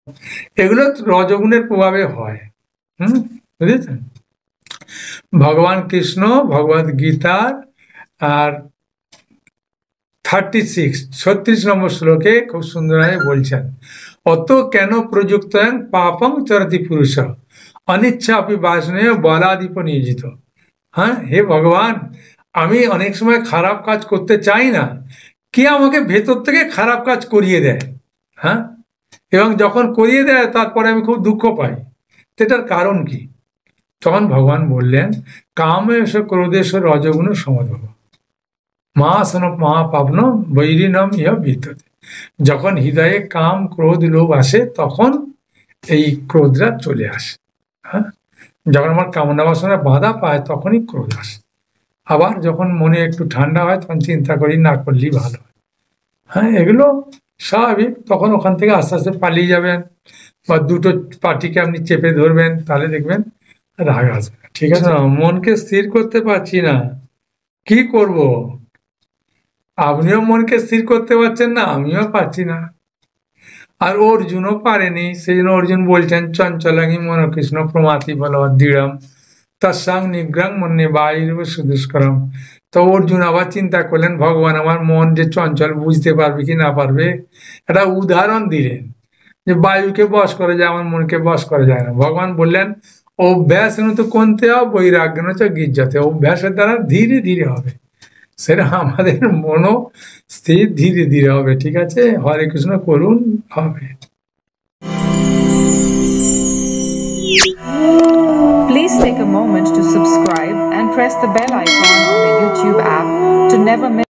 এগুলো রজগুণের প্রভাবে হয়। বুঝেছেন? ভগবান কৃষ্ণ ভগবদ গীতার আর 36 নম্বর শ্লোকে খুব সুন্দরভাবে বলছেন, অত কেন প্রযুক্ত পাপং চরতি পুরুষ অনিচ্ছা আপনি বাসনেয় বলাদীপ নিয়োজিত। হ্যাঁ, হে ভগবান, আমি অনেক সময় খারাপ কাজ করতে চাই না, কে আমাকে ভেতর থেকে খারাপ কাজ করিয়ে দেয়। হ্যাঁ, এবং যখন করিয়ে দেয় তারপরে আমি খুব দুঃখ পাই। এটার কারণ কি? তখন ভগবান বললেন, কামেশ ক্রোধেশ রজগুণ সমদ্ভব মহাসন মহাপাবন বৈরিণম ইহ বিদ্যতে। যখন হৃদয়ে কাম ক্রোধ লোভ আসে তখন এই ক্রোধটা চলে আসে। হ্যাঁ, যখন আমার কামনা বাসনা বাধা পায় তখনই ক্রোধ আসে। আবার যখন মনে একটু ঠান্ডা হয় তখন চিন্তা করি না করলেই ভালো হয়। হ্যাঁ, এগুলো স্বাভাবিক। তখন ওখান থেকে আস্তে আস্তে পালিয়ে যাবেন, বা দুটো পার্টিকে আপনি চেপে ধরবেন, তাহলে দেখবেন রাগ আসবে। ঠিক আছে, মনকে স্থির করতে পারছি না, কি করব? আপনিও মনকে স্থির করতে পারছেন না, আমিও পারছি না। আর অর্জুনও পারেনি, সেই জন্য অর্জুন বলছেন, চঞ্চলাঙ্গি মনকৃষ্ণ প্রমাতি বল দৃঢ়ম তৎসাং নিগ্রাং মন্যে বায়ুর সুদুষ্করম। তো অর্জুন আবার চিন্তা করলেন, ভগবান আমার মন যে চঞ্চল, বুঝতে পারবে কি না পারবে। একটা উদাহরণ দিলেন যে বায়ুকে বশ করা যায়, আমার মনকে বশ করা যায় না। ভগবান বললেন, অভ্যাস তো কোনতে বৈরাগ্য গির্জাতে, অভ্যাসের দ্বারা ধীরে ধীরে হবে। সেটা আমাদের মনও স্থির ধীরে ধীরে হবে। ঠিক আছে, হরে কৃষ্ণ করুন, হবে। Please take a moment to subscribe and press the bell icon on the YouTube app to never miss